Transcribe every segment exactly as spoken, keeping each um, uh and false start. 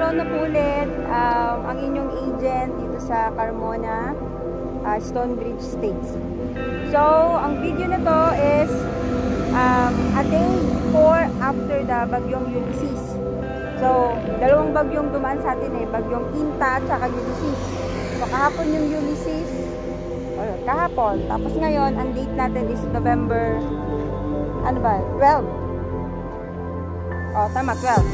na po ulit um, ang inyong agent dito sa Carmona, uh, Stonebridge Estates. So, ang video na to is um, a day before after the bagyong Ulysses. So, dalawang bagyong dumaan sa atin eh, bagyong Quinta at saka Ulysses. So, kahapon yung Ulysses, or kahapon. Tapos ngayon, ang date natin is November, ano ba, twelve. Oh, tama, twelve.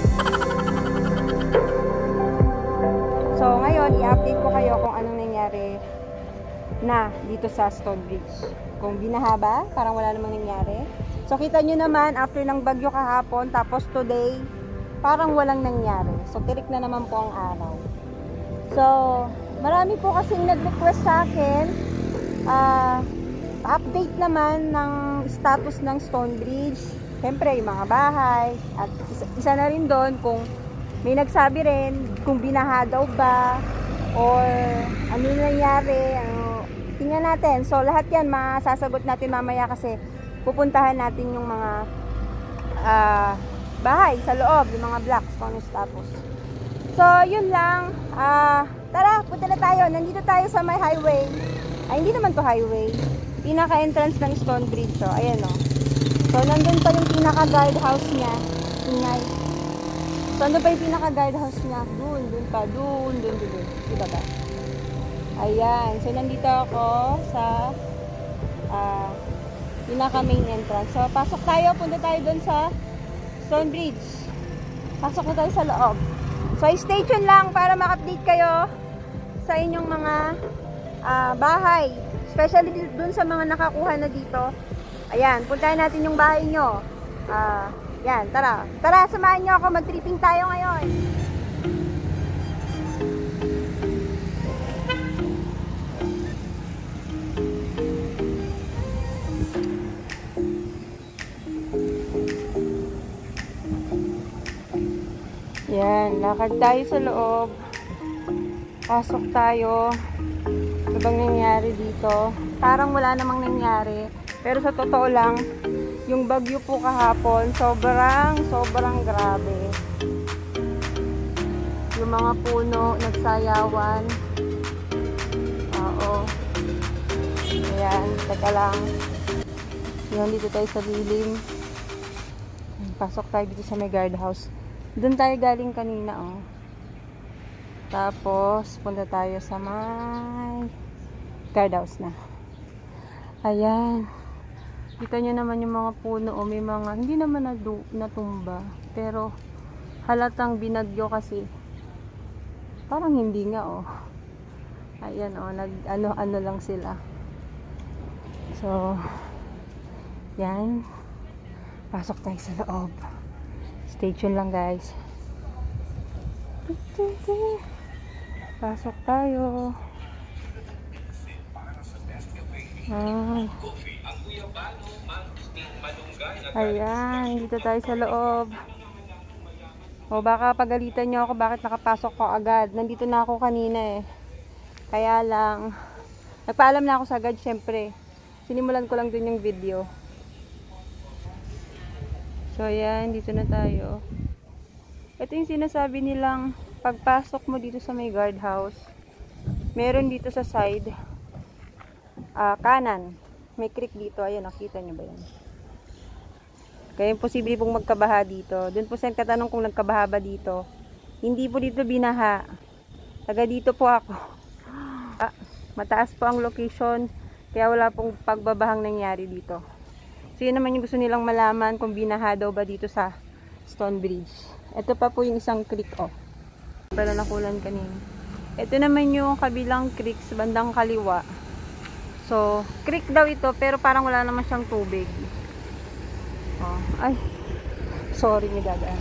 So, ngayon, i-update ko kayo kung anong nangyari na dito sa Stonebridge. Kung binaha ba, parang wala namang nangyari. So, kita nyo naman, after ng bagyo kahapon, tapos today, parang walang nangyari. So, tirik na naman po ang araw. So, marami po kasing nag-request sa akin, uh, update naman ng status ng Stonebridge. Siyempre, yung mga bahay. At isa, isa na rin doon kung may nagsabi rin kung binaha daw ba or ano nangyari. Ano, tingnan natin. So, lahat yan masasagot natin mamaya kasi pupuntahan natin yung mga uh, bahay sa loob, yung mga blocks kung ano status. So, yun lang. Uh, tara, punta na tayo. Nandito tayo sa may highway. Ay, hindi naman to highway. Pinaka-entrance ng Stonebridge. So, ayan o. So, nandun pa yung pinaka-guardhouse niya. Ingay. So, nandun pa yung pinaka-guardhouse niya. Dun, dun pa. Dun, dun, dun, dun. Diba ba? Ayan. So, nandito ako sa uh, pinaka-main entrance. So, pasok tayo. Punta tayo dun sa Stonebridge. Pasok na tayo sa loob. So, stay tuned lang para maka-update kayo sa inyong mga uh, bahay. Especially dun sa mga nakakuha na dito. Ayan, puntahan natin yung bahay nyo. Uh, yan, tara. Tara, samahan nyo ako. Mag-tripping tayo ngayon. Yan, lakad tayo sa loob. Pasok tayo. Ano bang nangyari dito? Parang wala namang nangyari. Pero sa totoo lang, yung bagyo po kahapon, sobrang, sobrang grabe. Yung mga puno, nagsayawan. Oo. Ayan, teka lang. Yan, dito tayo sa lilim. Pasok tayo dito sa may guardhouse. Doon tayo galing kanina, oh. Tapos, punta tayo sa may guardhouse na. Ayan. Kita nyo naman yung mga puno, o may mga, hindi naman nadu, natumba. Pero, halatang binagyo kasi. Parang hindi nga, oh. Ayan, oh, nag, ano, ano lang sila. So, yan. Pasok tayo sa loob. Stay tuned lang, guys. Pasok tayo. Ay. Ayan, dito tayo sa loob. O baka pagalitan nyo ako bakit nakapasok ko agad. Nandito na ako kanina eh. Kaya lang, nagpaalam na ako sa agad syempre. Sinimulan ko lang dun yung video. So ayan, dito na tayo. Ito yung sinasabi nilang pagpasok mo dito sa may guardhouse. Meron dito sa side. Uh, kanan. May creek dito. Ayan, nakita nyo ba yan? Kaya imposible pong magkabaha dito. Doon po sa katanong kung nagkabaha ba dito. Hindi po dito binaha. Taga dito po ako. Ah, mataas po ang location. Kaya wala pong pagbabahang nangyari dito. So yun naman yung gusto nilang malaman kung binaha daw ba dito sa Stonebridge. Ito pa po yung isang creek. Oh. Pero nakulan kanina. Ito naman yung kabilang creek sa bandang kaliwa. So, creek daw ito pero parang wala naman siyang tubig. Oh, ay. Sorry, may dadaan.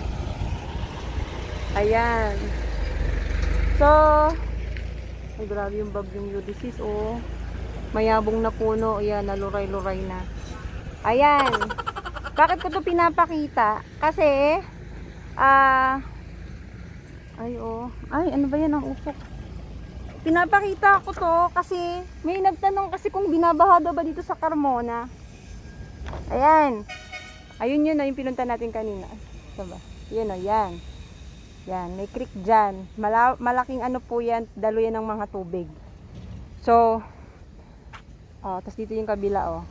Ayan. So, ay grabe yung bagyong Ulysses, oh. Mayabong na puno, ayan, naluray-luray na. Ayan. Bakit ko ito pinapakita? Kasi, ah, uh, ay, oh. Ay, ano ba yan ang usok? Pinapakita ko to kasi may nagtanong kasi kung binabaha daw ba dito sa Carmona. Ayan. Ayun yun na yung pinunta natin kanina. Diba? Yun o, yan. Yan, may creek dyan. Mala malaking ano po yan, daluyan ng mga tubig. So, oh, tapos dito yung kabila, oh.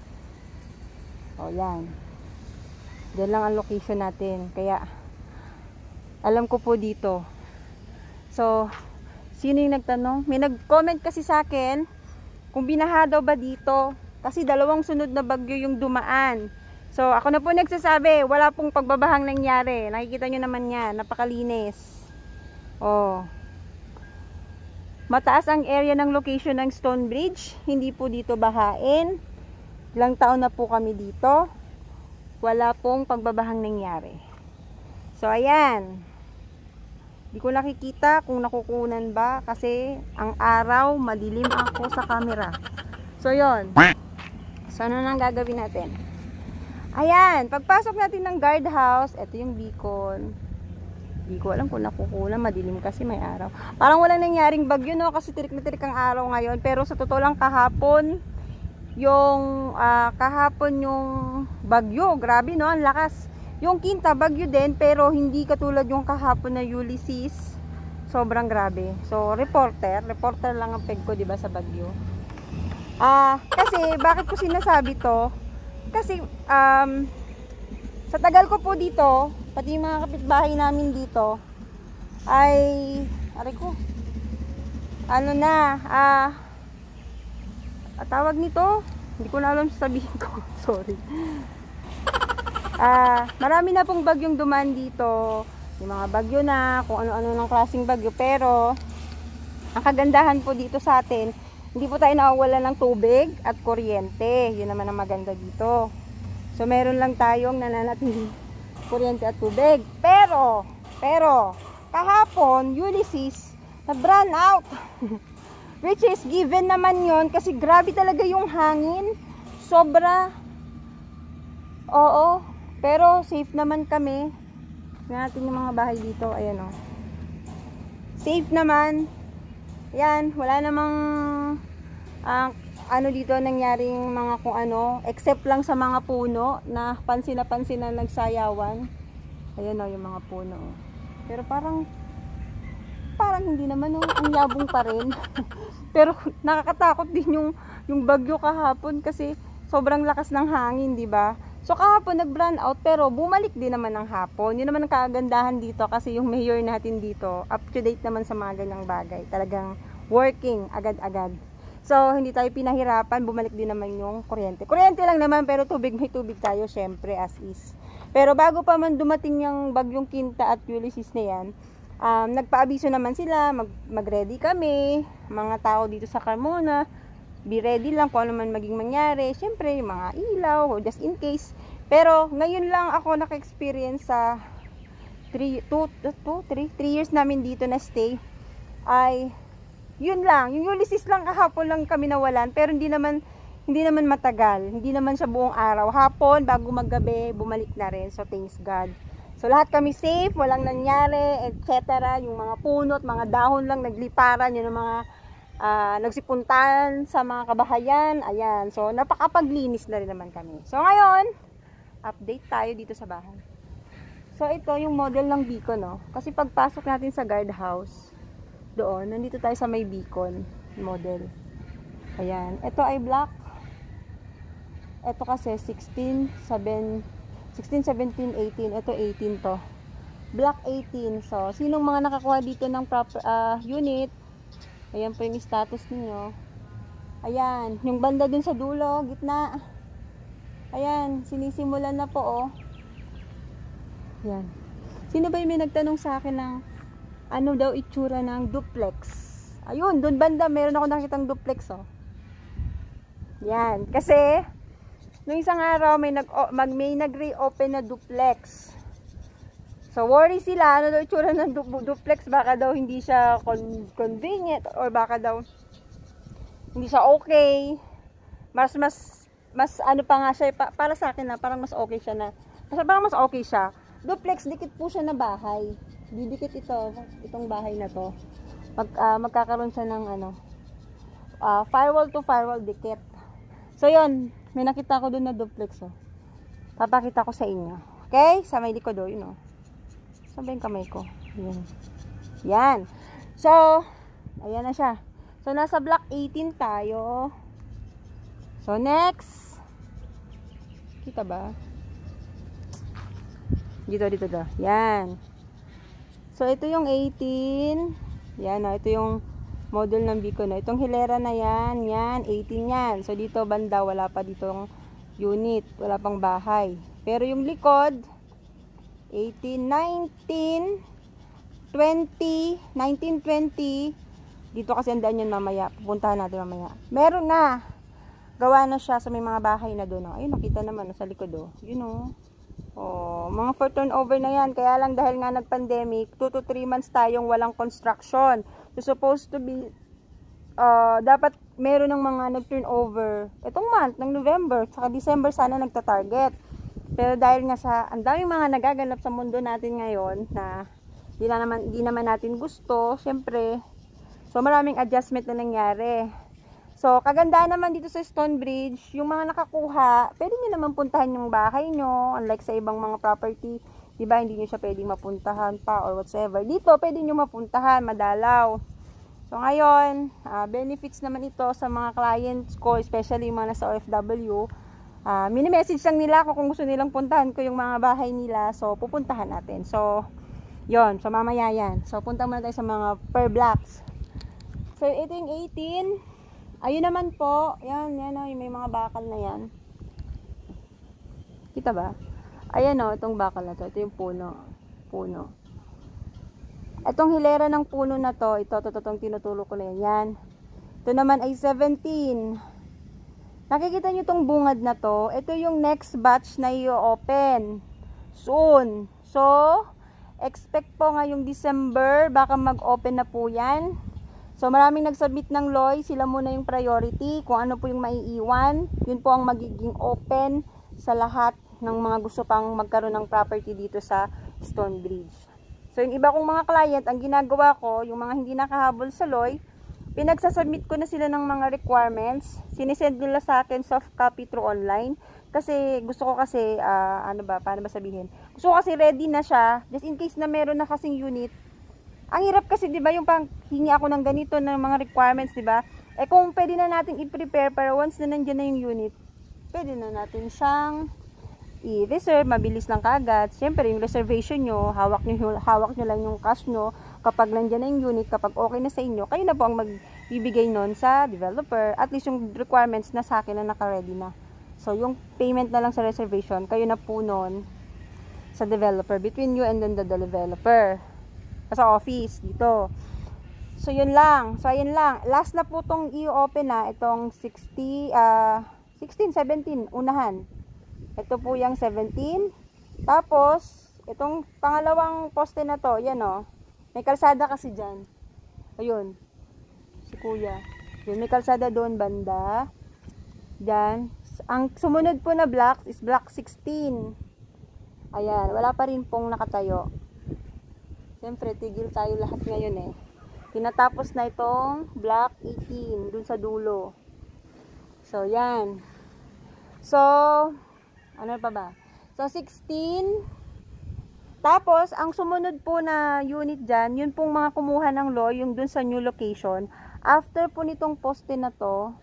Oh, yan. Diyan lang ang location natin. Kaya, alam ko po dito. So, sino yung nagtanong? May nag-comment kasi sa akin, kung binaha daw ba dito. Kasi dalawang sunod na bagyo yung dumaan. So, ako na po nagsasabi, wala pong pagbabahang nangyari. Nakikita nyo naman yan, napakalinis. Oh. Mataas ang area ng location ng Stonebridge. Hindi po dito bahain. Ilang taon na po kami dito. Wala pong pagbabahang nangyari. So, ayan. Di ko nakikita kung nakukunan ba kasi ang araw, madilim ako sa camera. So, yon. So, ano nang gagawin natin? Ayan, pagpasok natin ng guardhouse, ito yung beacon. Di ko alam kung nakukunan, madilim kasi may araw. Parang walang nangyaring bagyo, no? Kasi tirik na tirik ang araw ngayon. Pero sa totoo lang kahapon, yung uh, kahapon yung bagyo, grabe, no? Ang lakas. Yung Quinta, bagyo din, pero hindi katulad yung kahapon na Ulysses. Sobrang grabe. So, reporter, reporter lang ang peg ko, di ba, sa bagyo. Ah, uh, kasi bakit ko sinasabi to? Kasi um, sa tagal ko po dito, pati yung mga kapitbahay namin dito ay, aray ko, ano na, ah, uh, tawag nito, hindi ko na alam sasabihin ko, sorry. Ah, uh, marami na pong bagyong dumaan dito, yung mga bagyo na, kung ano-ano ng klaseng bagyo, pero ang kagandahan po dito sa atin, hindi po tayo nawawala ng tubig at kuryente. Yun naman ang maganda dito. So, meron lang tayong nananatiling kuryente at tubig. Pero, pero, kahapon, Ulysses, nag-run out. Which is, given naman yon kasi grabe talaga yung hangin. Sobra. Oo. Pero, safe naman kami. Tingnan natin yung mga bahay dito. Ayan o. Safe naman. Yan, wala namang uh, ano dito nangyaring mga kung ano, except lang sa mga puno na pansin na pansin na nagsayawan. Ayan o, yung mga puno. Pero parang, parang hindi naman o, ang yabong pa rin. Pero nakakatakot din yung, yung bagyo kahapon kasi sobrang lakas ng hangin, di ba? So kahapon nag-brown out pero bumalik din naman ng hapon. Yun naman ang kagandahan dito kasi yung mayor natin dito up to date naman sa mga ganyang bagay. Talagang working agad-agad. So hindi tayo pinahirapan, bumalik din naman yung kuryente. Kuryente lang naman pero tubig may tubig tayo syempre as is. Pero bago pa man dumating yung bagyong Quinta at Ulysses na yan, um, nagpaabiso naman sila, mag, mag-ready kami, mga tao dito sa Carmona. Be ready lang kung ano man maging mangyari. Siyempre, yung mga ilaw, just in case. Pero, ngayon lang ako naka-experience sa three years namin dito na stay. Ay, yun lang. Yung Ulysses lang kahapon lang kami nawalan. Pero hindi naman, hindi naman matagal. Hindi naman siya buong araw. Hapon, bago maggabi, bumalik na rin. So, thanks God. So, lahat kami safe, walang nangyari, et cetera. Yung mga punot, mga dahon lang nagliparan. Yun ang mga Uh, nagsipuntahan sa mga kabahayan. Ayan. So, napakapaglinis na rin naman kami. So, ngayon, update tayo dito sa bahay. So, ito yung model ng beacon, no? Kasi pagpasok natin sa guardhouse, doon, nandito tayo sa may beacon model. Ayan. Ito ay black. Ito kasi sixteen, seventeen, eighteen. Ito eighteen to. Black eighteen. So, sinong mga nakakuha dito ng proper, uh, unit? Ayan po yung status ninyo. Ayan, yung banda dun sa dulo, gitna. Ayan, sinisimulan na po, oh. Ayan. Sino ba yung may nagtanong sa akin ng ano daw itsura ng duplex? Ayun, dun banda, meron ako nakitang duplex, oh. Yan, kasi nung isang araw may nag mag may nag-reopen na duplex. So, worry sila, ano daw itsura ng duplex, baka daw hindi siya con convenient, or baka daw hindi siya okay. Mas, mas, mas, ano pa nga siya, pa, para sa akin na, parang mas okay siya na, mas, parang mas okay siya. Duplex, dikit po siya na bahay. Didikit ito, itong bahay na to. Mag, uh, magkakaroon siya ng, ano, uh, firewall to firewall dikit. So, yun, may nakita ko doon na duplex, oh. Papakita ko sa inyo. Okay? Sa may likod, oh, yun, oh. Saan ba yung kamay ko? Yan. Yan. So, ayan na siya. So, nasa block eighteen tayo. So, next. Kita ba? Dito, dito, dito. Yan. So, ito yung eighteen. Yan, oh, ito yung model ng Bicol. No? Itong hilera na yan, yan, eighteen yan. So, dito banda, wala pa ditong unit. Wala pang bahay. Pero yung likod, eighteen, nineteen, twenty, nineteen, twenty. Dito kasi andaan yun mamaya. Pupuntahan natin mamaya. Meron na. Gawa na siya sa may mga bahay na doon. Oh. Ayun, nakita naman oh, sa likod. Oh. Yun oh. Oh, mga for turnover na yan. Kaya lang dahil nga nag-pandemic, two to three months tayong walang construction. So, supposed to be, uh, dapat meron ng mga nag-turnover. Itong month, ng November, saka December sana nagta-target. Pero dahil nga sa, ang daming mga nagaganap sa mundo natin ngayon, na di na naman, di naman natin gusto, syempre, so maraming adjustment na nangyari. So, kagandaan naman dito sa Stonebridge, yung mga nakakuha, pwede nyo naman puntahan yung bahay nyo, unlike sa ibang mga property, di ba, hindi nyo siya pwedeng mapuntahan pa or whatsoever. Dito, pwede nyo mapuntahan, madalaw. So, ngayon, uh, benefits naman ito sa mga clients ko, especially yung mga nasa O F W. Uh, mini-message lang nila ako kung gusto nilang puntahan ko yung mga bahay nila. So, pupuntahan natin. So, yon, so mamaya yan. So, punta muna tayo sa mga per blocks. So, ito yung eighteen. Ayun naman po, yan, yan o, may mga bakal na yan. Kita ba? Ayan o, itong bakal na to, ito yung puno. Puno. Itong hilera ng puno na to, ito, ito, itong tinutulok ko na yan. Yan. Ito naman ay seventeen. Nakikita nyo itong bungad na to, ito yung next batch na i-open. Soon. So, expect po ngayong December, baka mag-open na po yan. So, maraming nag-submit ng L O I, sila muna yung priority, kung ano po yung maiiwan, yun po ang magiging open sa lahat ng mga gusto pang magkaroon ng property dito sa Stonebridge. So, yung iba kong mga client, ang ginagawa ko, yung mga hindi nakahabol sa L O I, pinagsasubmit ko na sila ng mga requirements, sinisend nila sa akin soft copy through online, kasi gusto ko kasi, uh, ano ba, paano ba sabihin, gusto ko kasi ready na siya, just in case na meron na kasing unit. Ang hirap kasi, di ba, yung pang hingi ako ng ganito ng mga requirements, di ba? Eh kung pwede na natin i-prepare para once na nandiyan na yung unit, pwede na natin siyang i-reserve, mabilis lang kaagad. Siyempre, yung reservation nyo, hawak nyo, hawak nyo lang yung cash nyo. Kapag nandiyan na yung unit, kapag okay na sa inyo, kayo na po ang magbibigay nun sa developer. At least yung requirements na sa akin na naka-ready na. So, yung payment na lang sa reservation, kayo na po nun sa developer, between you and then the developer. Sa office, dito. So, yun lang. So, ayun lang. Last na po itong i-open na. Itong sixty, uh, sixteen, seventeen, unahan. Ito po yung seventeen. Tapos, itong pangalawang poste na to, yan o. May kalsada kasi dyan. Ayun. Si kuya. Yun, may kalsada doon banda. Dyan. Ang sumunod po na block is block sixteen. Ayan. Wala pa rin pong nakatayo. Siyempre, tigil tayo lahat ngayon eh. Tinatapos na itong block eighteen, dun sa dulo. So, yan. So, ano pa ba? So, sixteen. Tapos, ang sumunod po na unit dyan, yun pong mga kumuha ng law, yung dun sa new location. After po nitong poste na to,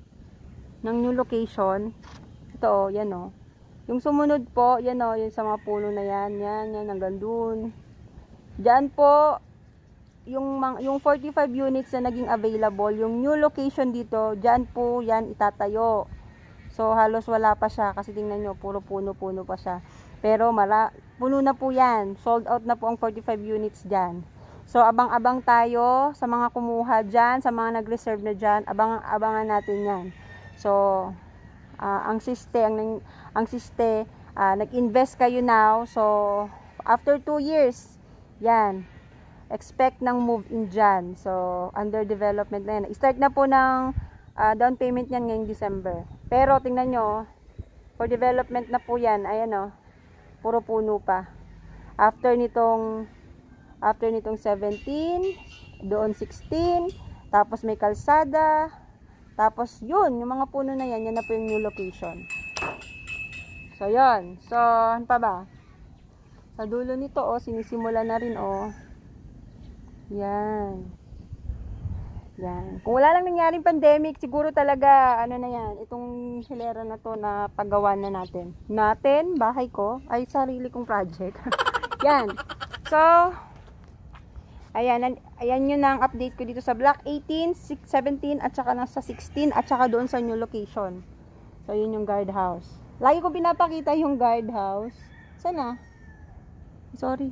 ng new location, ito o, yan o. Yung sumunod po, yan o, yung sa mga puno na yan, yan, yan, hanggang dun. Diyan po, yung, yung forty-five units na naging available, yung new location dito, diyan po yan itatayo. So, halos wala pa siya, kasi tingnan nyo, puro puno-puno pa siya. Pero, mara, puno na po yan. Sold out na po ang forty-five units dyan. So, abang-abang tayo sa mga kumuha dyan, sa mga nag-reserve na dyan, abang-abangan natin yan. So, uh, ang siste, ang, ang siste, uh, nag-invest kayo now, so, after two years, yan, expect ng move-in dyan. So, under development na yan. Start na po ng uh, down payment yan ngayong December. Pero, tingnan nyo, for development na po yan. Ayan o, puro puno pa. After nitong, after nitong seventeen, doon sixteen, tapos may kalsada, tapos yun, yung mga puno na yan, yan na po yung new location. So, yun. So, ano pa ba? Sa dulo nito, oh, sinisimula na rin, oh. Yan. Yan. Kung wala lang nangyaring pandemic, siguro talaga, ano na yan, itong hilera na to na paggawa na natin. Natin, bahay ko, ay sarili kong project. Yan. So, ayan, ayan yun ang update ko dito sa block eighteen, seventeen, at saka nasa sixteen, at saka doon sa new location. So, yun yung guardhouse. Lagi ko pinapakita yung guardhouse. Sana? Sorry.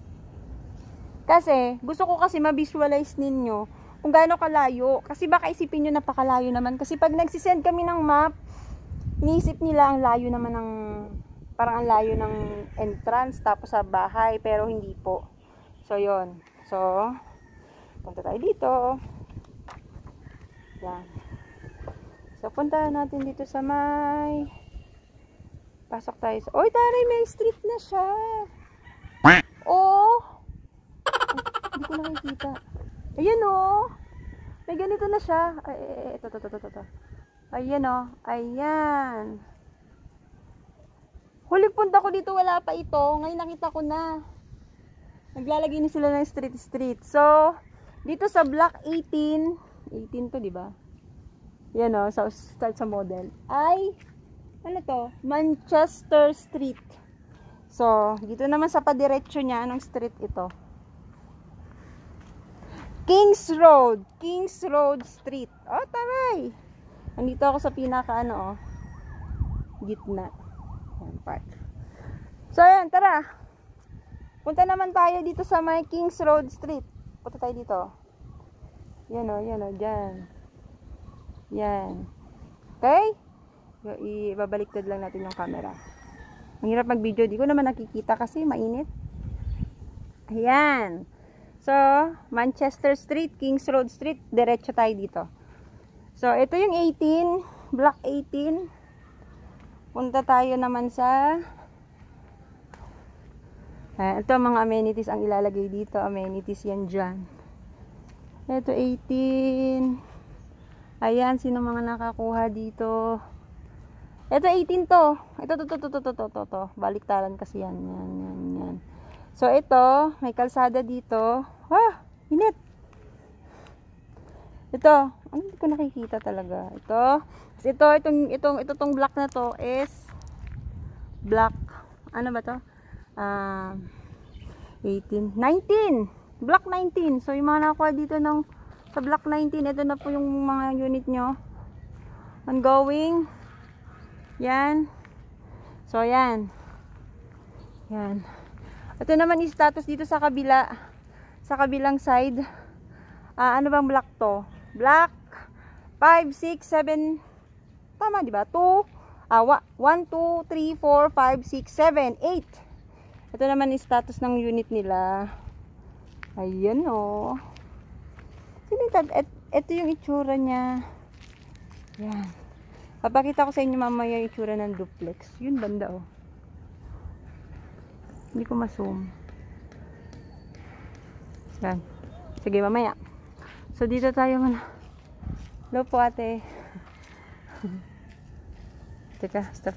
Kasi, gusto ko kasi ma-visualize ninyo kung gaano kalayo. Kasi baka isipin nyo napakalayo naman. Kasi pag nagsisend kami ng map, iniisip nila ang layo naman ng, parang ang layo ng entrance tapos sa bahay. Pero hindi po. So, yon. So, punta tayo dito. Yan. So, punta natin dito sa may... Pasok tayo sa... Oy, taray, may street na siya. Oh! Ay, hindi ko nakikita. Ayan o. May ganito na siya. Ay, ito, ito, ito, ito. Ayan o. Ayan. Huling punta ko dito, wala pa ito. Ngayon nakita ko na. Naglalagay na sila ng street street. So, dito sa block eighteen. eighteen to, di ba? Yan o. So, start sa model. Ay, ano to? Manchester Street. So, dito naman sa padiretso niya, anong street ito? Kings Road. Kings Road Street. Oh, taray. Nandito ako sa pinaka ano, oh. Gitna. Yan, part. So, ayan, tara. Punta naman tayo dito sa may Kings Road Street. Punta tayo dito. Yan, oh, yan, oh, dyan. Yan. Okay? Ibabaliktad lang natin yung camera. Ang hirap mag-video. Di ko naman nakikita kasi mainit. Ayan. So, Manchester Street, Kings Road Street, diretso tayo dito. So, ito yung eighteen, block eighteen. Punta tayo naman sa... Ah, ito mga amenities ang ilalagay dito. Amenities yan dyan. Ito eighteen. Ayan, sino mga nakakuha dito? Ito eighteen to. Ito, to, to, to, to, to, to, to, to. Baliktaran kasi yan. Yan, yan, yan. So, ito, may kalsada dito. Ah, init. Ito, ano, hindi ko nakikita talaga. Ito, kasi ito, itong, itong, ito, itong block na to is block, ano ba to? Uh, eighteen, nineteen. Block nineteen. So, yung mga nakakuha dito ng, sa block nineteen, ito na po yung mga unit nyo. Ongoing. Yan. So, yan. Yan. Ito naman yung status dito sa kabila. Sa kabilang side. Uh, ano bang block to? Block five, six, seven. Tama, di ba? two. Uh, one, two, three, four, five, six, seven, eight. Ito naman yung status ng unit nila. Ayan o. Oh. Ito yung itsura niya. Yan. Papakita ko sa inyo mamaya yung itsura ng duplex. Yun banda o. Oh. Hindi ko ma-zoom. Yan. Sige, mamaya. So, dito tayo muna. Hello po, ate. Teka, stop.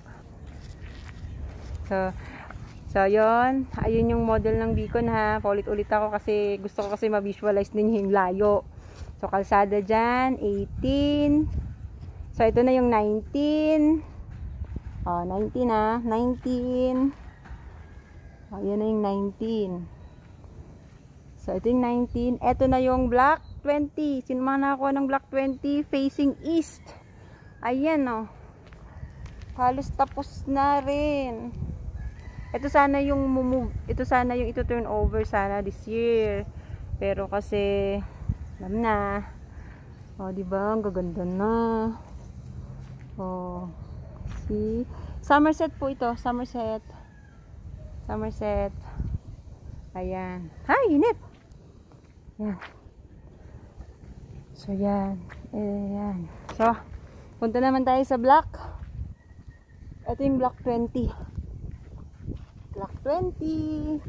So, so, yun. Ayun yung model ng beacon, ha. Paulit-ulit ako kasi gusto ko kasi ma-visualize ninyo yung layo. So, kalsada dyan, eighteen. So, ito na yung nineteen. Oh, nineteen, ha. nineteen. Oh, yan na yung nineteen. So, ito yung nineteen. Ito na yung block twenty. Sino mga nakakuha ng block twenty? Facing east. Ayan, oh. Halos tapos na rin. Ito sana yung move. Ito sana yung ito turn over sana this year. Pero kasi, alam na. Oh, diba? Ang gaganda na. Oh. See? Somerset po ito. Somerset. Somerset. Ayan. Hi, init. Yan. So, yan. Ayan. So, punta naman tayo sa block. Ito yung block twenty. Block twenty.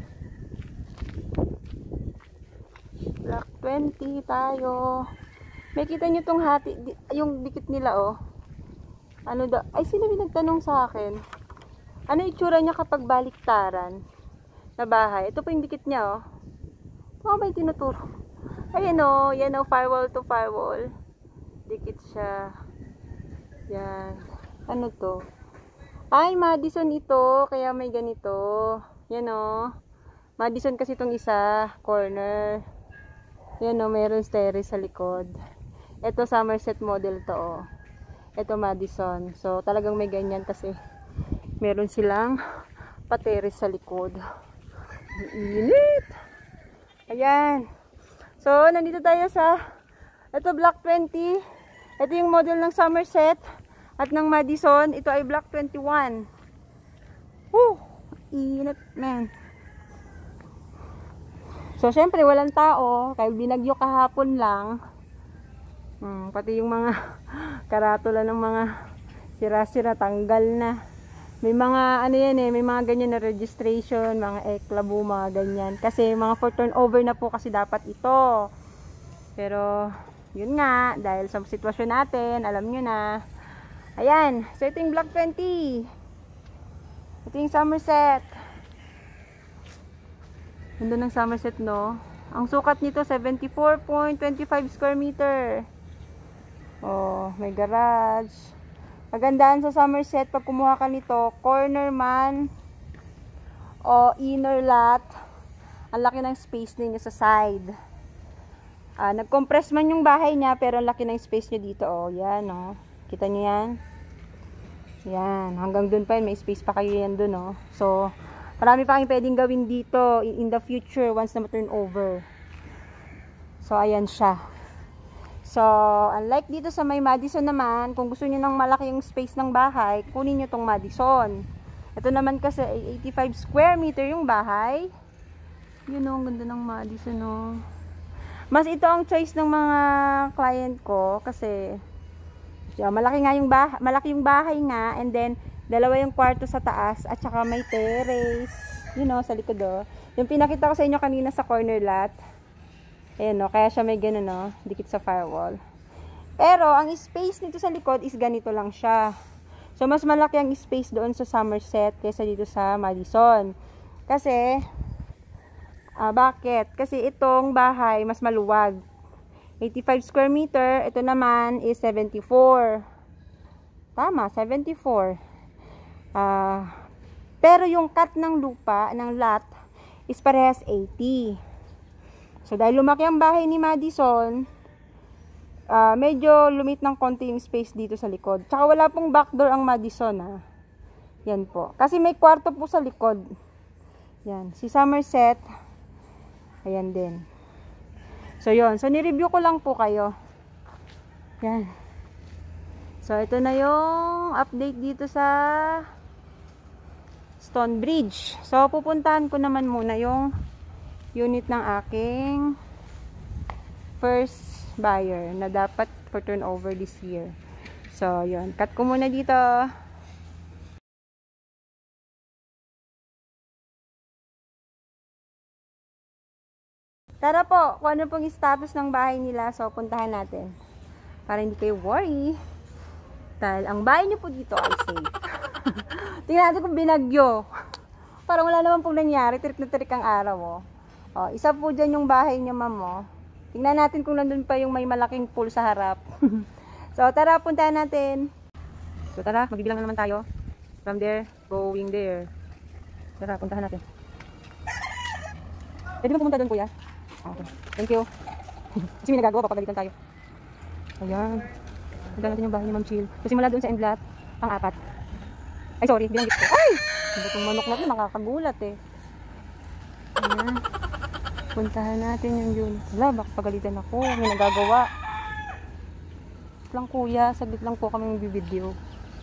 Block twenty tayo. May kita nyo tong hati, yung dikit nila, oh. Ano da? Ay, sino yung nagtanong sa akin? Ano itsura niya kapag baliktaran na bahay? Ito po yung dikit niya, oh. Baka may tinuturo. Ayan o, yan o, firewall to firewall. Dikit siya. Yan. Ano to? Ay, Madison ito, kaya may ganito. Yan o. Madison kasi itong isa, corner. Yan o, meron terrace sa likod. Ito Somerset model to o. Ito Madison. So, talagang may ganyan kasi meron silang pa-terrace sa likod. Init! Ayan. So, nandito tayo sa ito Block twenty. Ito yung model ng Somerset. At ng Madison, ito ay Block twenty-one. Woo! Init, man. So, syempre, walang tao. Kaya binagyo kahapon lang. Hmm, pati yung mga karatula ng mga sira-sira, tanggal na. May mga, ano yan eh, may mga ganyan na registration, mga eklabo, mga ganyan. Kasi mga for turnover na po kasi dapat ito. Pero, yun nga, dahil sa sitwasyon natin, alam nyo na. Ayan, so ito yung Block twenty. Ito yung Somerset. Nandun ang Somerset, no? Ang sukat nito, seventy-four point two five square meter. Oh, may garage. Magandaan sa Somerset, pag kumuha ka nito, corner man o inner lot, ang laki ng space ninyo sa side. Ah, nag-compress man yung bahay niya, pero ang laki ng space nyo dito. Oh, yan, oh. Kita nyo yan? Yan. Hanggang dun pa yun. May space pa kayo yan dun, oh. So, marami pa kayong pwedeng gawin dito in the future once na ma-turn over. So, ayan siya. So, unlike dito sa may Madison naman, kung gusto niyo ng malaki yung space ng bahay, kunin niyo tong Madison. Ito naman kasi ay eighty-five square meter yung bahay. Yun o, ang ganda ng Madison o. Mas ito ang choice ng mga client ko kasi yeah, malaki nga yung bahay, malaki yung bahay nga, and then dalawa yung kwarto sa taas at saka may terrace, you know, sa likod o. Yung pinakita ko sa inyo kanina sa corner lot. Ayan o, kaya siya may gano'n o, dikit sa firewall. Pero, ang space nito sa likod is ganito lang siya. So, mas malaki ang space doon sa Somerset kaysa dito sa Madison. Kasi, ah, bakit? Kasi itong bahay mas maluwag. eighty-five square meter, ito naman is seventy-four. Tama, seventy-four. Ah, pero yung cut ng lupa, ng lot, is parehas eighty. So, dahil lumaki ang bahay ni Madison, uh, medyo lumit ng konti yung space dito sa likod. Tsaka wala pong backdoor ang Madison, ha. Yan po. Kasi may kwarto po sa likod. Yan. Si Somerset, ayan din. So, yun. So, nireview ko lang po kayo. Yan. So, ito na yung update dito sa Stonebridge. So, pupuntahan ko naman muna yung unit ng aking first buyer na dapat for turnover this year. So, yun. Cut ko muna dito. Tara po, kung ano pong status ng bahay nila. So, puntahan natin. Para hindi kayo worry. Dahil ang bahay niyo po dito ay safe. Tingnan natin kung binagyo. Parang wala naman pong nangyari. Tirik na tirik ang araw, oh. Oh, isa po dyan yung bahay niyo, ma'am, oh. Tingnan natin kung nandun pa yung may malaking pool sa harap. So, tara, puntahan natin. So, tara, magbibilang na naman tayo. From there, going there. Tara, puntahan natin. Pwede ba pumunta doon, kuya? Okay, thank you. Kasi may nagagawa, papagalitan tayo. Ayan. Puntahan natin yung bahay ni Ma'am Chill. So, simula doon sa end lot, pang-apat. Ay, sorry, binanggit ko. Ay! Hindi itong manok na ito, nakakagulat eh. Ayan. Puntahan natin yung yun. Wala, baka pagalitan ako. May nagagawa. Lang kuya, saglit lang po kami mag-video.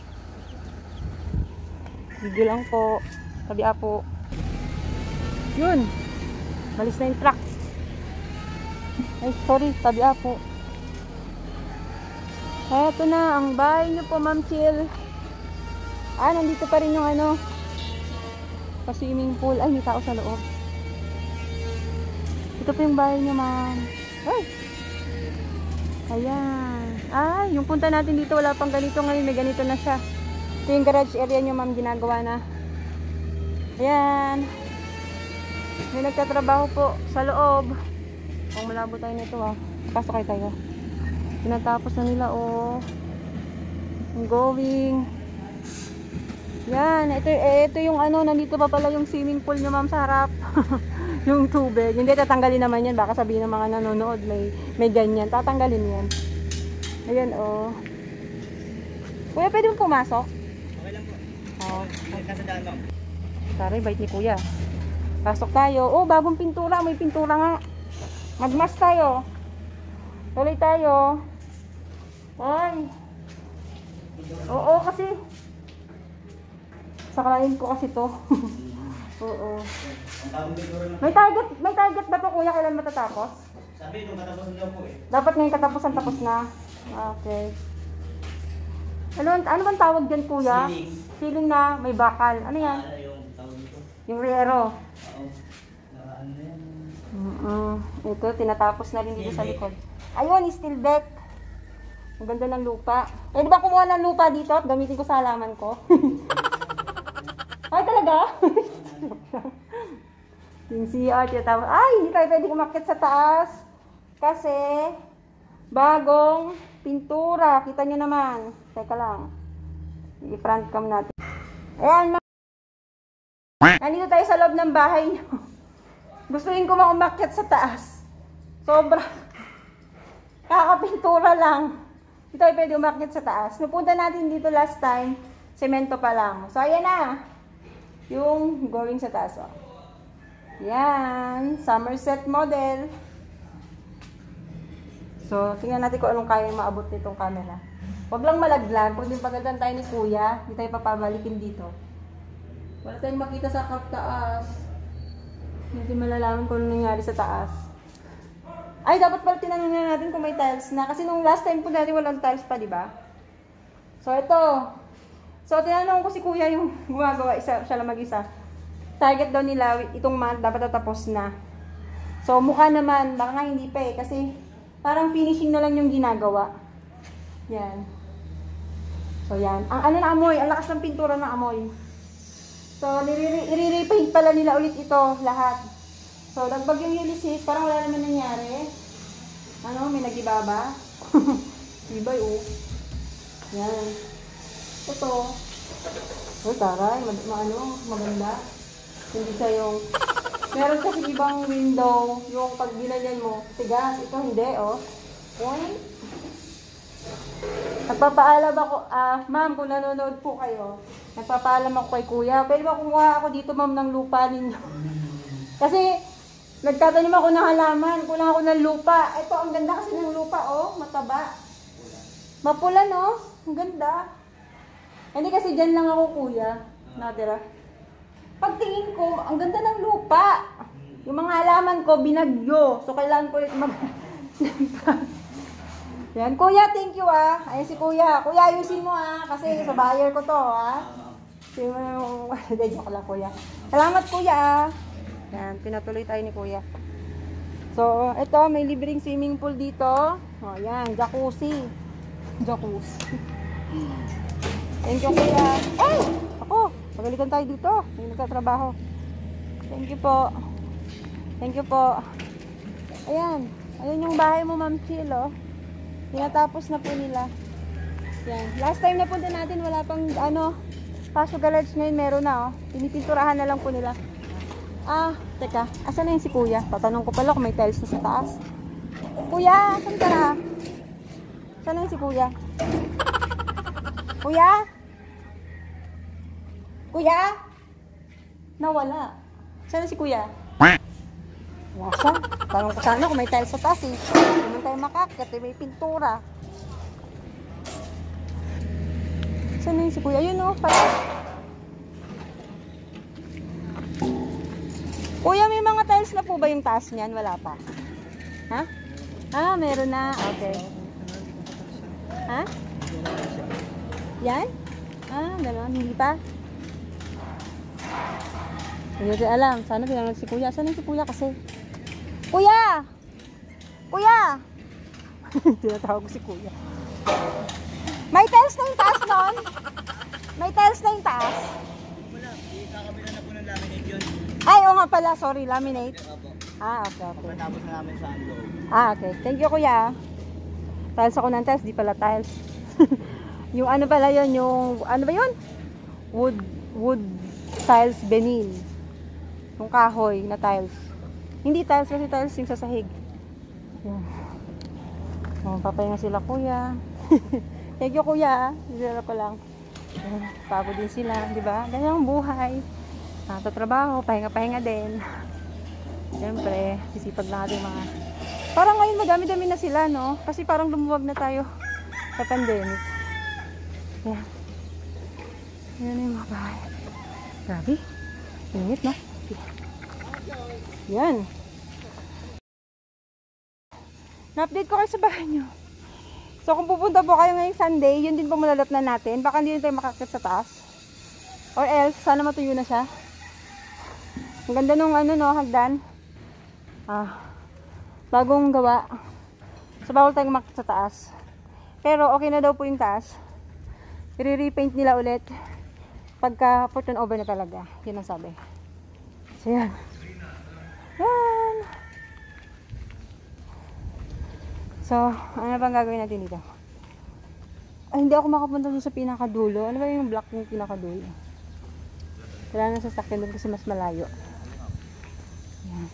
Video lang po. Tabi po. Yun. Malis na yung truck. Ay, sorry. Tabi po. Eto na, ang bahay nyo po, Ma'am Chill. Ah, nandito pa rin yung ano, pa-swimming pool. Ay, may tao sa loob. Ito po yung bahay niya, ma'am. Ay! Ayan. Ay, yung punta natin dito, wala pang ganito. Ngayon, may ganito na siya. Ito yung garage area niyo, ma'am, ginagawa na. Ayan. May nagtatrabaho po sa loob. Pang malabo tayo nito ah. Pasok kayo tayo. Tinatapos na nila oh. I'm going. Yan, ito, eh, ito yung ano, nandito pa pala yung swimming pool nyo ma'am sa harap. Yung tubig. Hindi, tatanggalin naman yan. Baka sabihin ng mga nanonood, may, may ganyan. Tatanggalin yan. Ayan oh. Kuya, pwede mo pumasok? Okay lang po. Oo. Kasadaan lang. Taray, bait ni kuya. Pasok tayo. Oh, bagong pintura. May pintura nga. Magmas tayo. Tuloy tayo. Ay. Oo, kasi saklayin ko kasi to. Oo. Ang tawag dito rin. May target, may target ba to kuya? Kailan matatapos? Sabi, nung katapusan daw po eh. Dapat ngayon katapusan tapos na. Okay. Ano, ano bang tawag dyan kuya? Ceiling. Ceiling na may bakal. Ano yan? Ah, yung tawag dito. Yung riero. Oo. Na ano yan? Mm-mm. Ito, tinatapos na rin dito sa likod. Ayun, steel deck. Ang ganda ng lupa. Eh, di ba kumuha ng lupa dito at gamitin ko sa halaman ko? Ay, talaga? Yung C R, tinatapos. Ay, hindi tayo pwede umakyat sa taas. Kasi, bagong pintura. Kita nyo naman. Teka lang. I-front cam natin. Ayan, ma. Nandito tayo sa loob ng bahay nyo. Gustuin ko mang umakyat sa taas. Sobra. Kakapintura lang. Hindi tayo pwede umakyat sa taas. Napunta natin dito last time, semento pa lang. So, ayan na. Yung going sa taas. Oh. Yan. Somerset model. So, tingnan natin kung anong kaya maabot nitong camera. Huwag lang malaglag. Kung din pagandang tayo ni kuya, hindi tayo papabalikin dito. Wala tayong makita sa kap taas. Hindi malalaman kung anong nangyari sa taas. Ay, dapat pala tinanong na natin kung may tiles na. Kasi nung last time po natin walang tiles pa, di ba? So, ito. So, tinanong ko si kuya yung gumagawa. Isa, siya lang mag-isa. Target daw nila, itong month, dapat natapos na. So, mukha naman. Baka nga hindi pa eh. Kasi, parang finishing na lang yung ginagawa. Yan. So, yan. Ang ano na amoy. Ang lakas ng pintura ng amoy. So, i-repaint pala nila ulit ito. Lahat. So, nagbag yung Ulysses. Parang wala naman nangyari. Ano? May nag-ibaba. Ibay, oh. Yan. Ito. Oh, taray. Mag ma ano, maganda. Hindi siya yung... Meron kasi ibang window. Yung pag ginanyan mo, tigas. Ito hindi, oh. Point. Nagpapaalam ako, ah, ma'am, kung nanonood po kayo, nagpapaalam ako kay kuya. Pwede ba kumuha ako dito, ma'am, ng lupa ninyo? Kasi, nagtatanim ako ng halaman. Kulang ako ng lupa. Ito, ang ganda kasi ng lupa, oh. Mataba. Mapula, no? Ang ganda. Hindi kasi dyan lang ako, kuya. Natira. Pagtingin ko, ang ganda ng lupa. Yung mga halaman ko, binagyo. So, kailangan ko ulit mag... Yan, kuya, thank you, ah. Ayan si kuya. Kuya, ayusin mo, ah. Kasi sa buyer ko to, ah. Sige mo yung... Joke lang, kuya. Salamat, kuya, ah. Yan, pinatuloy tayo ni kuya. So, ito, may libreng swimming pool dito. O, yan, jacuzzi. Jacuzzi. Thank you, kuya. Ay! Ako, pagalitan tayo dito. May nagtatrabaho. Thank you po. Thank you po. Ayan. Ayan yung bahay mo, Ma'am Chil, oh. Tinatapos na po nila. Yan. Last time na punta natin, wala pang, ano, Paso Garage ngayon, meron na, oh. Pinipinturahan na lang po nila. Ah, teka. Asan na yung si kuya? Tatanong ko pala kung may tiles na sa taas. Kuya, saan ka na? Saan na yung si kuya? Kuya? Kuya? Nawala. Saan na si kuya? Wala siya. Tanong ko sana kung may tiles sa taas eh. Hindi man tayo makakit eh. May pintura. Saan na yung si kuya? Yun oh. Pala. Kuya, may mga tiles na po ba yung taas niyan? Wala pa. Ha? Ah, meron na. Okay. Ha? Yan? Ah, gano'n. Hindi pa? Hindi natin alam. Sana tinanong si kuya. Saan yung si kuya kasi? Kuya! Kuya! Tinatawag ko si kuya. May tiles na yung taas noon? May tiles na yung taas? Wala. Ikakabila na po ng laminate yun. Ay, oo nga pala. Sorry, laminate. Opo. Ah, okay, okay. Pagkatapos na namin sa loob. Ah, okay. Thank you, kuya. Tiles ako ng tiles, di pala tiles. Yung ano pala yun, yung, ano ba yun? Wood, wood tiles benil. Yung kahoy na tiles. Hindi tiles kasi tiles yung sa sahig. Yan. Oh, papahinga sila, kuya. Thank you, kuya. Dito ko lang. Pagod din sila, di ba? Ganyan ang buhay. Natatrabaho, pahinga-pahinga din. Siyempre, sisipag lang natin mga... Parang ngayon madami-dami na sila, no? Kasi parang lumuwag na tayo sa pandemic. Yan. Yan yung mga bahay. Grabe. Init, no? Yan. Na-update ko kayo sa bahay nyo. So, kung pupunta po kayo ngayong Sunday, yun din po malalap na natin. Baka hindi tayo makakit sa taas. Or else, sana matuyo na siya. Ang ganda nung ano, no, hagdan. Ah, bagong gawa. So, bawal tayong makakit sa taas. Pero, okay na daw po yung taas. I-repaint nila ulit. Pagka for turnover na talaga. Yun ang sabi. So, yan. Yan. So, ano bang gagawin natin dito? Ay, hindi ako makapunta doon sa pinakadulo. Ano ba yung block yung pinakadulo? Kailangan sa sasakyan doon kasi mas malayo. Yan.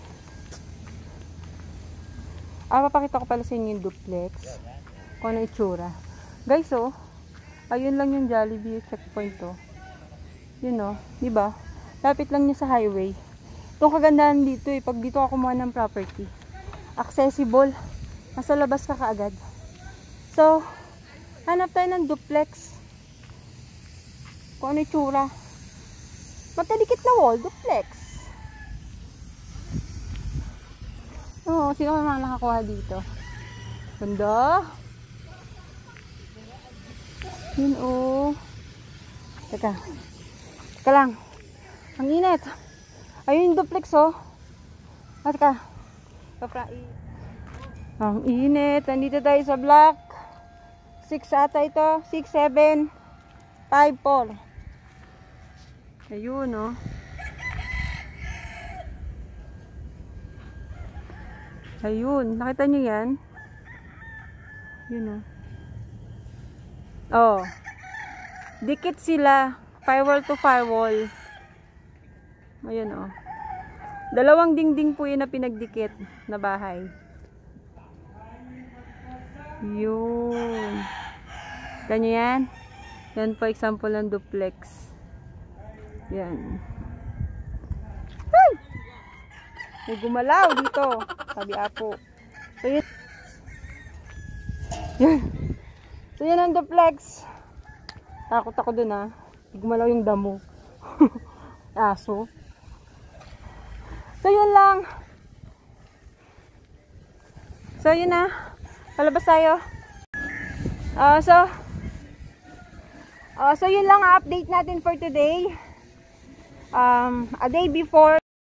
Ah, papakita ko pala sa inyo yung duplex. Kung ano itsura. Guys, oh. Ayun lang yung Jollibee checkpoint, oh. Yun, oh. Diba? Lapit lang niya sa highway. Itong kagandahan dito, eh. Pag dito ako kumuha ng property. Accessible. Nasa labas ka kaagad. So, hanap tayo ng duplex. Kung ano itsura. Matalikit na wall, duplex. Oo, sino naman nakakuha dito? Ganda. Yun, oh. Teka. Teka lang. Ang init. Ayun yung duplex, oh. Ah, teka. Paprai. Ang init. Nandito tayo sa block six ata ito. six, seven, five, four. Ayun, no. Ayun. Nakita nyo yan? Yun, no. Oh. Dikit sila. Firewall to firewall. Ayun, oh. Dalawang dingding po yun na pinagdikit na bahay. Yun. Ganyan yan. Yan po example ng duplex. Yan. Ay! May gumalaw dito. Sabi Apo. So yun. Yan. So yan ang duplex. Takot ako dun, ha. Gumalaw yung damo. Aso. So yun lang. So yun na. Palabas tayo. Uh, so, uh, so yun lang ang update natin for today. Um, a day before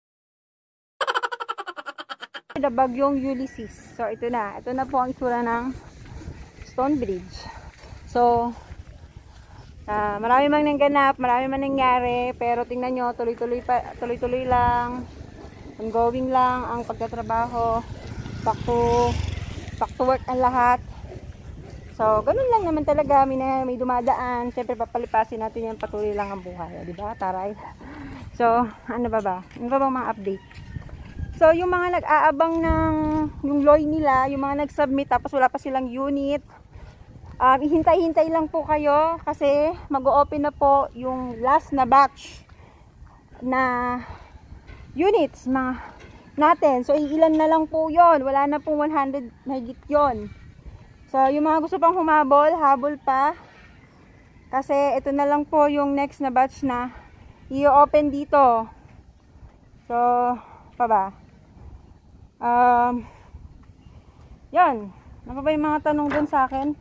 the bagyong Ulysses. So, ito na. Ito na po ang itsura ng Stone Bridge. So, uh, marami mang nangganap, marami man nangyari, pero tingnan nyo, tuloy-tuloy pa, tuloy-tuloy lang. Ongoing lang ang pagtatrabaho. Back to back to work ang lahat. So, ganun lang naman talaga. May, na, may dumadaan. Siyempre, papalipasin natin yan. Patuloy lang ang buhay. Diba? Taray. So, ano ba ba? Ano ba bang mga update? So, yung mga nag-aabang ng yung loy nila, yung mga nag-submit tapos wala pa silang unit, um, hintay-hintay lang po kayo kasi mag-o-open na po yung last na batch na units mga natin. So, ilan na lang po yon. Wala na pong one hundred na higit yon. So, yung mga gusto pang humabol, habol pa. Kasi, ito na lang po yung next na batch na i-open dito. So, pa ba? Um, yan. Ano ba yung mga tanong dun sa akin?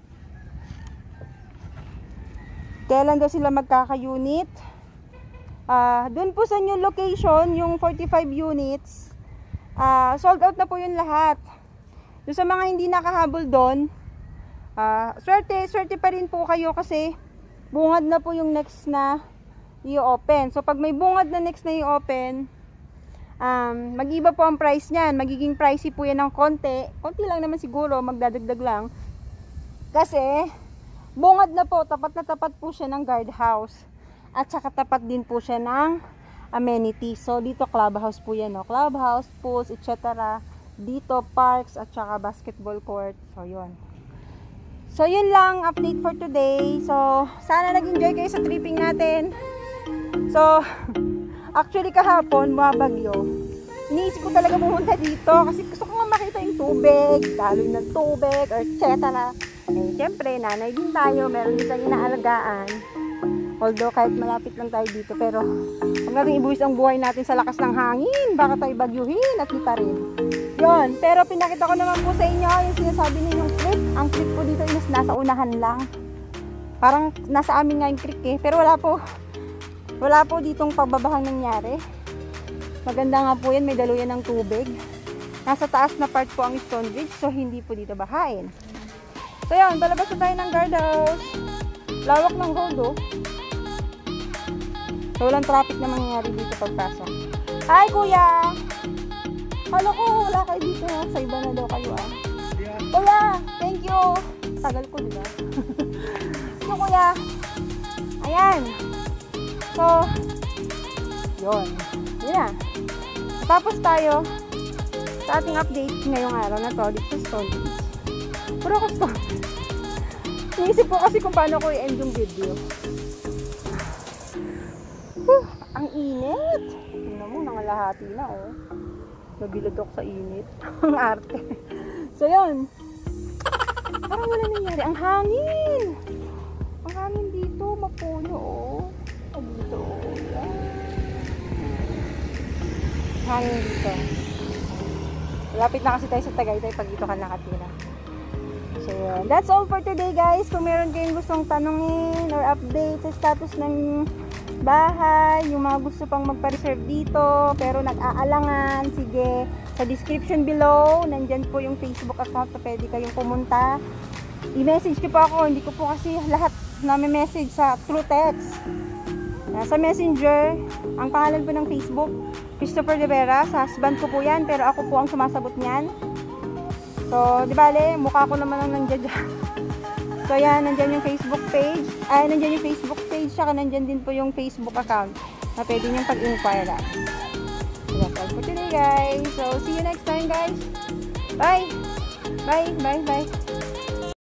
Kailan daw sila magkaka-unit? Uh, dun po sa new location, yung forty-five units, uh, sold out na po yun lahat. Doon sa mga hindi nakahabol doon, uh, swerte, swerte pa rin po kayo kasi bungad na po yung next na i-open. So pag may bungad na next na i-open, um, mag-iba po ang price niyan. Magiging pricey po yan ng konti. Konti lang naman siguro, magdadagdag lang. Kasi, bungad na po, tapat na tapat po siya ng guardhouse. At saka tapat din po siya ng amenities. So, dito clubhouse po yan, no? Clubhouse, pools, et cetera. Dito, parks, at saka basketball court. So, yun. So, yun lang, update for today. So, sana nag-enjoy kayo sa tripping natin. So, actually kahapon, mabagyo. Iniisip ko talaga pumunta dito kasi gusto ko nga makita yung tubig, daloy ng tubig, or et cetera. Eh, syempre, nanay din tayo, meron din tayong inaalagaan. Although, kahit malapit lang tayo dito, pero huwag natin ibuwis ang buhay natin sa lakas ng hangin. Baka tayo bagyuhin at kita rin. Yun, pero pinakita ko naman po sa inyo yung sinasabi ninyong creek. Ang creek po dito is nasa unahan lang. Parang nasa amin nga yung creek eh, pero wala po. Wala po ditong pagbabahang nangyari. Maganda nga po yan, may daluyan ng tubig. Nasa taas na part po ang Stone Bridge, so hindi po dito bahain. So yan, palabas na tayo ng guardhouse. Lawak ng road oh. So walang traffic na mangyayari dito pagpasok. Hi kuya! Halo ko, wala kayo dito. Sa iba na daw kayo ah. Kuya, thank you! Tagal ko diba? So kuya, ayan. So, yun. Yun na. Tapos tayo sa ating update ngayong araw na to dito sa Stone Bridge. Puro ko Stone Bridge. Inisip ko kasi kung paano ko i-end yung video. Whew, ang init. Tingnan mo, nangalahati na oh. Nabilad ako sa init. Ang arte. So, yun. Parang wala nangyari. Ang hangin. Ang hangin dito, mapuno oh. Dito oh. Yan. Hangin dito. Lapit na kasi tayo sa Tagaytay pag dito ka nakatira. So, yun. That's all for today, guys. Kung meron kayong gustong tanungin or update sa status ng bahay, yung mga gusto pang magpa-reserve dito, pero nag-aalangan, sige, sa description below, nandyan po yung Facebook account na pwede kayong pumunta. I-message ko po ako. Hindi ko po kasi lahat na-message sa through text. Sa Messenger, ang pangalan po ng Facebook, Christopher De Vera. Sa husband ko po yan, pero ako po ang sumasagot niyan. So, di bale, mukha ko naman ang nandiyan dyan. So, yan, nandyan yung Facebook page. Ay, nandyan yung Facebook page, saka nandyan din po yung Facebook account na pwede niyong pag-inquire lang. So, that's all for today, guys. So, see you next time, guys. Bye! Bye, bye, bye.